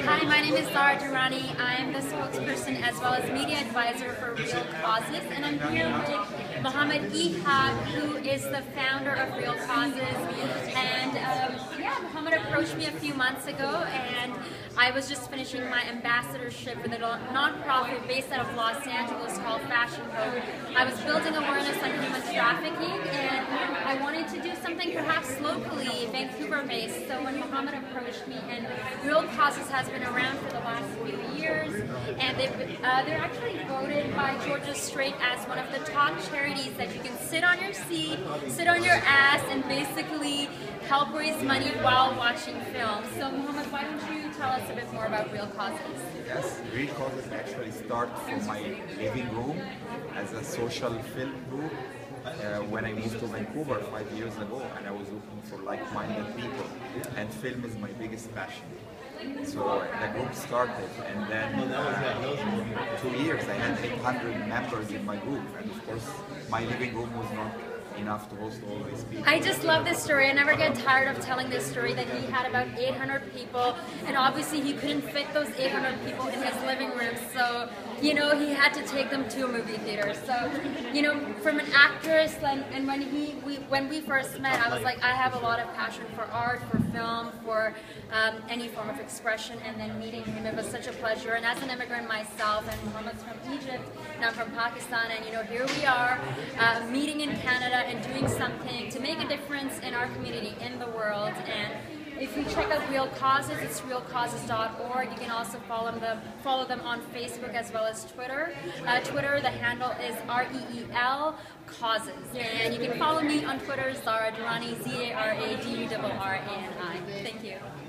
Hi, my name is Zara Durrani. I am the spokesperson as well as media advisor for Real Causes, and I'm here with Mohammed Ehab, who is the founder of Real Causes. And Mohammed approached me a few months ago, and I was just finishing my ambassadorship with a non-profit based out of Los Angeles called Fashion Code. I was building awareness on human trafficking, and I wanted to do something perhaps locally, Vancouver-based. So when Mohammed approached me, and Real Causes has been around for the last few years, and they're actually voted by Georgia Strait as one of the top charities that you can sit on your seat, sit on your ass, and basically help raise money while watching films. So Mohammed, why don't you tell us a bit more about Real Causes? Yes, Real Causes actually started from my living room as a social film group when I moved to Vancouver 5 years ago, and I was looking for like-minded people, and film is my biggest passion. So the group started, and then in 2 years I had 800 members in my group, and of course my living room was not enough to host all these people. I just love this story. I never get tired of telling this story that he had about 800 people, and obviously he couldn't fit those 800 people in his living room, so he had to take them to a movie theater. So from an actress, and when we first met, I was like, I have a lot of passion for art, for film, for any form of expression, and then meeting him, it was such a pleasure. And as an immigrant myself, and Mohammed's from Egypt, and I'm from Pakistan, and here we are meeting in Canada and doing something to make a difference in our community, in the world. And if you check out Real Causes, it's realcauses.org. You can also follow them on Facebook as well as Twitter. Twitter, the handle is REEL Causes. And you can follow me on Twitter, Zara Durrani, ZARADURRANI. Thank you.